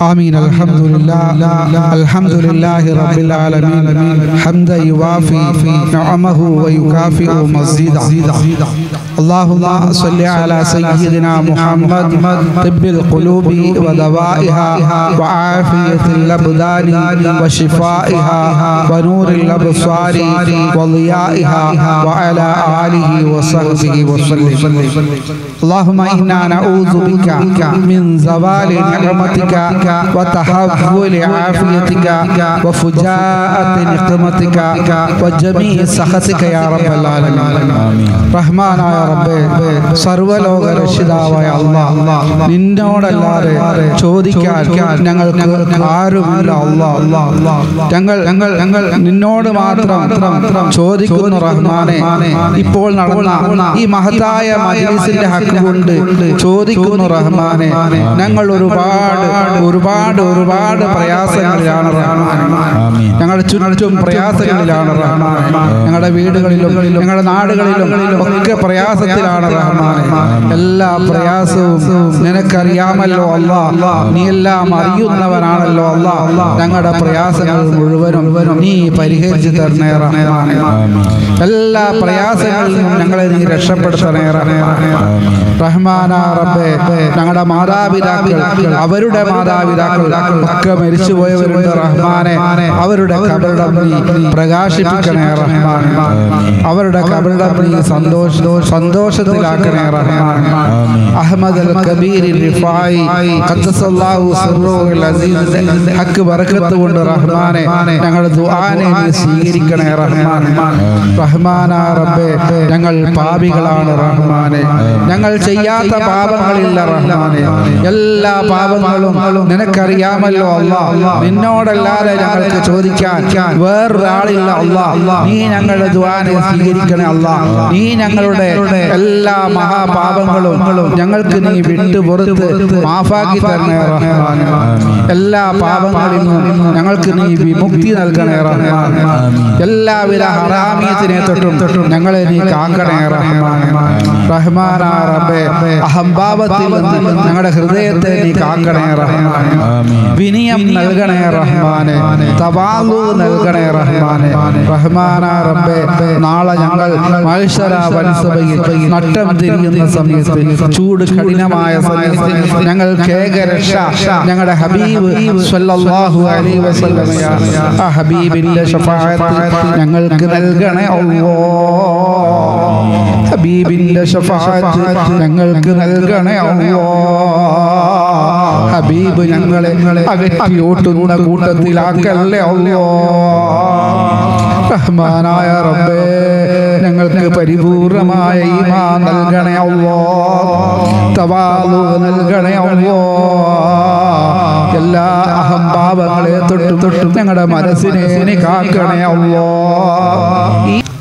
آمين. الحمد لله رب العالمين حمدا يوافي نعمه ويكافئ مزيدا. اللهم صل على سيدنا محمد طب القلوب ودوائها وعافية الأبدان وشفائها ونور الأبصار وضيائها وعلى آله وصحبه وسلم. اللهم إنا نعوذ بك من زوال نعمتك وتحول عافيتك وفجاءة نقمتك وجميع سخطك يا رب العالمين. رحمن يا رബ്ബേ, സർവ്വലോക രക്ഷിതാവായ അല്ലാഹ്, നിന്നോടല്ലാതെ ചോദിക്കാൻ ഞങ്ങൾക്ക് ആരുമില്ല അല്ലാഹ്. ഞങ്ങൾ നിന്നോട് മാത്രം ചോദിക്കുന്നു റഹ്മാനെ. ഇപ്പോൾ നടന്ന ഈ മഹത്തായ മജ്‌ലിസിന്റെ ഹക്ക് കൊണ്ട് ചോദിക്കുന്നു റഹ്മാനെ. ഞങ്ങൾ ഒരുപാട് പ്രയാസങ്ങളിലാണ് റഹ്മാനെ. ഞങ്ങളുടെ ചുറ്റും പ്രയാസങ്ങളിലാണ് റഹ്മാനെ. ഞങ്ങളുടെ വീടുകളിലും ഞങ്ങളുടെ നാടുകളിലും ഒക്കെ പ്രയാസത്തിലാണ് റഹ്മാനെ. എല്ലാ പ്രയാസവും നിനക്കറിയാമല്ലോ അല്ലാഹ്. നീ എല്ലാം അറിയുന്നവനാണല്ലോ അല്ലാഹ്. ഞങ്ങളുടെ പ്രയാസങ്ങൾ മുഴുവനും നീ പരിഹരിച്ചു തരണേ റഹ്മാനെ. എല്ലാ പ്രയാസങ്ങളിൽ നിന്നും ഞങ്ങളെ നീ രക്ഷപ്പെടുത്തണേ റഹ്മാനെ. റഹ്മാനാ റബ്ബേ, ഞങ്ങളുടെ മാതാപിതാക്കൾ, അവരുടെ മാതാപിതാക്കൾ ഒക്കെ മരിച്ചുപോയവരുണ്ട് റഹ്മാനെ. അവരുടെ ഖബറിടം നീ പ്രകാശിപ്പിക്കണേ റഹ്മാനെ. അവരുടെ ഖബറിടം നീ സന്തോഷത്തിലാക്കണേ റഹ്മാനെ. അഹ്മദ് അൽ കബീർ റിഫായി ഖദ്ദസല്ലാഹു സിർറുൽ അസീസ് ഹക്ക് ബറകത്ത് കൊണ്ട് റഹ്മാനെ ഞങ്ങളുടെ ദുആനെ നീ സ്വീകരിക്കണേ റഹ്മാനെ. റഹ്മാനാ റബ്ബേ, ഞങ്ങൾ പാപികളാണ് റഹ്മാനെ. ഞങ്ങൾ ചെയ്യാത്ത പാപങ്ങളില്ല റഹ്മാനെ. എല്ലാ പാപങ്ങളും നിനക്കറിയാമല്ലോ അല്ലാഹ്. നിന്നോടല്ലാതെ ഞങ്ങൾക്ക് ചോദിക്കാൻ വേറൊരാളില്ല അല്ലാഹ്. നീ ഞങ്ങളുടെ ദുആനെ സ്വീകരിക്കണേ അല്ലാഹ്. നീ ഞങ്ങളുടെ എല്ലാ മഹാപാപങ്ങളും ഞങ്ങൾക്ക് നീ വിട്ടുപുറത്ത് മാഫാക്കി തരണേ റഹ്മാനെ. എല്ലാ പാപങ്ങളിൽ നിന്നും ഞങ്ങൾക്ക് നീ വിമുക്തി നൽകണേ റഹ്മാനെ. എല്ലാവിധ ഹറാമിയത്തിനെ തൊട്ടും ഞങ്ങളെ നീ കാക്കണേ റഹ്മാനെ. റഹ്മാനാ റബ്ബേ, അഹംഭാവത്തിൽ നിന്ന് ഞങ്ങളുടെ ഹൃദയത്തെ നീ കാക്കണേ റഹ്മാനെ. വിനയം നൽകണേ റഹ്മാനെ. തവാളു നൽകണേ റഹ്മാനെ. റഹ്മാനാ റബ്ബേ, നാളെ ഞങ്ങൾ മഹ്ശറ വൻസഭയിൽ നട്ടം തിരിയുന്ന സമയത്ത്, ചൂട് കഠിനമായ സമയത്ത് ഞങ്ങൾക്ക് ഏകരക്ഷ ഞങ്ങളുടെ ഹബീബ് സ്വല്ലല്ലാഹു അലൈഹി വസല്ലം, ആ ഹബീബിന്റെ ശഫാഅത്ത് ഞങ്ങൾക്ക് നൽകണേ അല്ലാഹ്. ഹബീബിന്റെ ശഫാഅത്ത് ഞങ്ങൾക്ക് നൽകണേ അല്ലാഹ്. ഹബീബ് ഞങ്ങളെ അകറ്റിയോട്ടുന്ന കൂട്ടത്തിലാക്കല്ലേ അല്ലാഹ്. റഹ്മാനായ റബ്ബേ, ഞങ്ങൾക്ക് പരിപൂർണമായ ഈമാൻ നൽകണേ അല്ലാഹ്. തവാളു നൽകണേ അല്ലാഹ്. എല്ലാ അഹംഭാവങ്ങളെ തൊട്ടും ഞങ്ങളുടെ മനസ്സിനെ കാക്കണേ അല്ലാഹ്.